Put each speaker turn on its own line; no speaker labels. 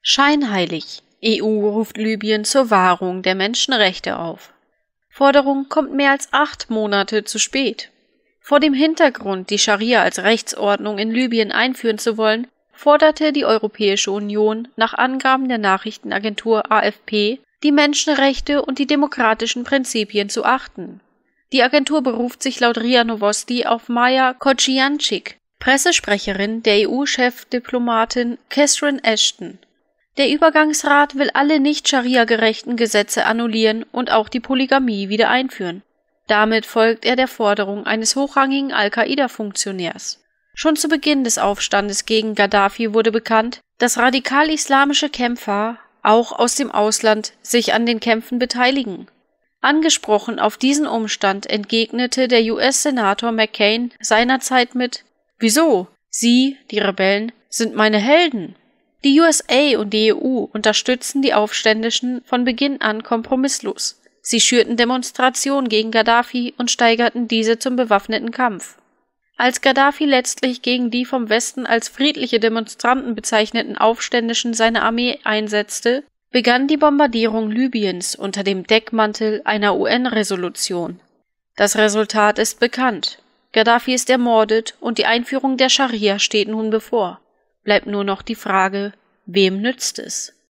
Scheinheilig. EU ruft Libyen zur Wahrung der Menschenrechte auf. Forderung kommt mehr als 8 Monate zu spät. Vor dem Hintergrund, die Scharia als Rechtsordnung in Libyen einführen zu wollen, forderte die Europäische Union nach Angaben der Nachrichtenagentur AFP, die Menschenrechte und die demokratischen Prinzipien zu achten. Die Agentur beruft sich laut RIA Novosti auf Maja Kocijancic, Pressesprecherin der EU-Chefdiplomatin Catherine Ashton. Der Übergangsrat will alle nicht-Scharia-gerechten Gesetze annullieren und auch die Polygamie wieder einführen. Damit folgt er der Forderung eines hochrangigen Al-Qaida-Funktionärs. Schon zu Beginn des Aufstandes gegen Gaddafi wurde bekannt, dass radikal-islamische Kämpfer auch aus dem Ausland sich an den Kämpfen beteiligen. Angesprochen auf diesen Umstand entgegnete der US-Senator McCain seinerzeit mit: „Wieso? Sie, die Rebellen, sind meine Helden." Die USA und die EU unterstützten die Aufständischen von Beginn an kompromisslos. Sie schürten Demonstrationen gegen Gaddafi und steigerten diese zum bewaffneten Kampf. Als Gaddafi letztlich gegen die vom Westen als friedliche Demonstranten bezeichneten Aufständischen seine Armee einsetzte, begann die Bombardierung Libyens unter dem Deckmantel einer UN-Resolution. Das Resultat ist bekannt. Gaddafi ist ermordet und die Einführung der Scharia steht nun bevor. Bleibt nur noch die Frage: Wem nützt es?